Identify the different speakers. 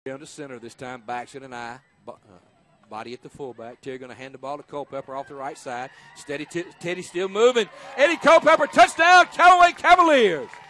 Speaker 1: Down to center this time, backs it an eye. Body at the fullback. Terry going to hand the ball to Culpepper off the right side. Steady, Teddy still moving. Eddie Culpepper, touchdown, Callaway Cavaliers.